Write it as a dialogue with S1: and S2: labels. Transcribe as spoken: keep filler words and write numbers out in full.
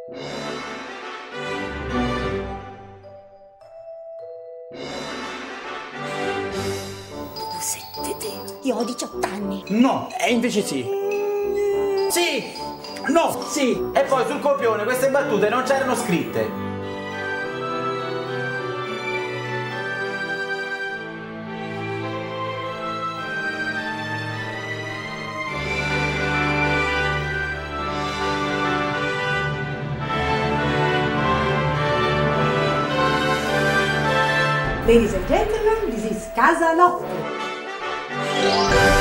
S1: Io ho diciotto anni.
S2: No, e invece sì. Sì! No! Sì!
S3: E poi sul copione queste battute non c'erano scritte.
S4: Ladies and gentlemen, this is Casa Lotto.